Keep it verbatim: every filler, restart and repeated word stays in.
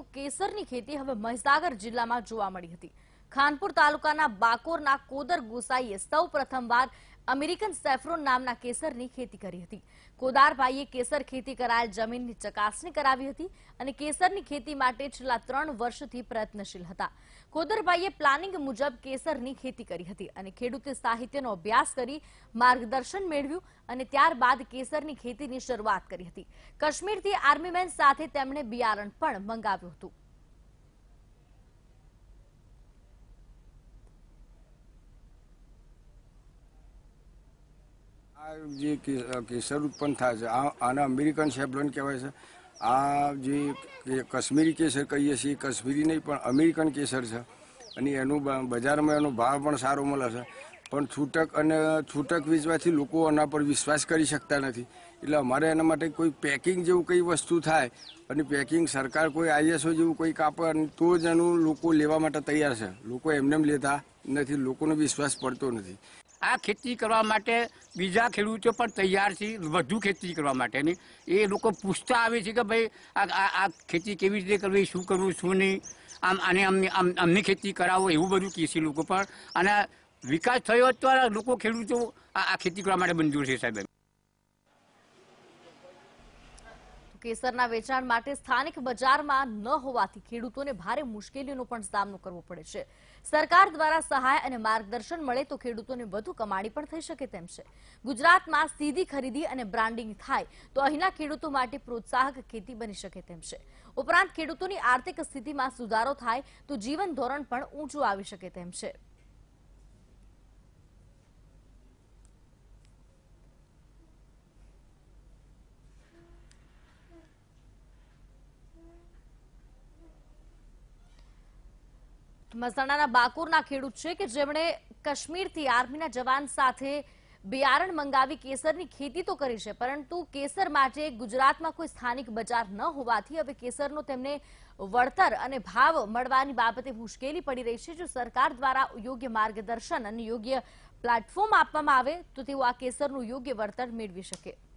કેસરની ખેતી હવે મહીસાગર જિલ્લામાં જોવા મળી હતી। ખાનપુર તાલુકાના બાકોરના કોદર ગોસાઈએ સૌ પ્રથમવાર અમેરિકન સેફ્રોન નામના કેસરની ખેતી કરી હતી। કોદારભાઈએ કેસર ખેતી કરાયેલ જમીનની ચકાસણી કરાવી હતી અને કેસરની ખેતી માટે છેલ્લા ત્રણ વર્ષથી પ્રયત્નશીલ હતા। કોદરભાઈએ પ્લાનિંગ મુજબ કેસરની ખેતી કરી હતી અને ખેડૂતે સાહિત્યનો અભ્યાસ કરી માર્ગદર્શન મેળવ્યું અને ત્યારબાદ કેસરની ખેતીની શરૂઆત કરી હતી। કાશ્મીરથી આર્મીમેન સાથે તેમણે બિયારણ પણ મંગાવ્યું હતું। જે કેસર ઉત્પન્ન થાય છે આને અમેરિકન સેફ્રોન કહેવાય છે। આ જે કાશ્મીરી કેસર કહીએ છીએ કાશ્મીરી નહીં પણ અમેરિકન કેસર છે અને એનું બજારમાં એનો ભાવ પણ સારો મળે છે, પણ છૂટક અને છૂટક વેચવાથી લોકો એના પર વિશ્વાસ કરી શકતા નથી। એટલે અમારે એના માટે કોઈ પેકિંગ જેવું કઈ વસ્તુ થાય અને પેકિંગ સરકાર કોઈ આઈએસઓ જેવું કોઈ કાપે તો જ એનું લોકો લેવા માટે તૈયાર છે। લોકો એમને એમ લેતા નથી, લોકોનો વિશ્વાસ પડતો નથી। આ ખેતી કરવા માટે બીજા ખેડૂતો પણ તૈયાર છે વધુ ખેતી કરવા માટેની। એ લોકો પૂછતા આવે છે કે ભાઈ આ આ ખેતી કેવી રીતે કરવી, શું કરવું શું નહીં, આમ આને આમ અમની ખેતી કરાવો એવું બધું કહે છે લોકો પણ। અને વિકાસ થયો તો લોકો ખેડૂતો આ ખેતી કરવા માટે મંજૂર છે સાહેબ। કેસરના વેચાણ માટે સ્થાનિક બજારમાં ન હોવાથી ખેડૂતોને ભારે મુશ્કેલીઓનો પણ સામનો કરવો પડે છે। સરકાર દ્વારા સહાય અને માર્ગદર્શન મળે તો ખેડૂતોને વધુ કમાણી પણ થઈ શકે તેમ છે। ગુજરાતમાં સીધી ખરીદી અને બ્રાન્ડિંગ થાય તો અહીંના ખેડૂતો માટે પ્રોત્સાહક ખેતી બની શકે તેમ છે। ઉપરાંત ખેડૂતોની આર્થિક સ્થિતિમાં સુધારો થાય તો જીવન ધોરણ પણ ઊંચું આવી શકે તેમ છે। મહેસાણાના બાકોરના ખેડૂત છે કે જેમણે કાશ્મીરથી આર્મીના જવાન સાથે બિયારણ મંગાવી કેસરની ખેતી તો કરી છે, પરંતુ કેસર માટે ગુજરાતમાં કોઈ સ્થાનિક બજાર ન હોવાથી હવે કેસરનો તેમને વળતર અને ભાવ મળવાની બાબતે મુશ્કેલી પડી રહી છે। જો સરકાર દ્વારા યોગ્ય માર્ગદર્શન અને યોગ્ય પ્લેટફોર્મ આપવામાં આવે તો તેઓ આ કેસરનું યોગ્ય વળતર મેળવી શકે।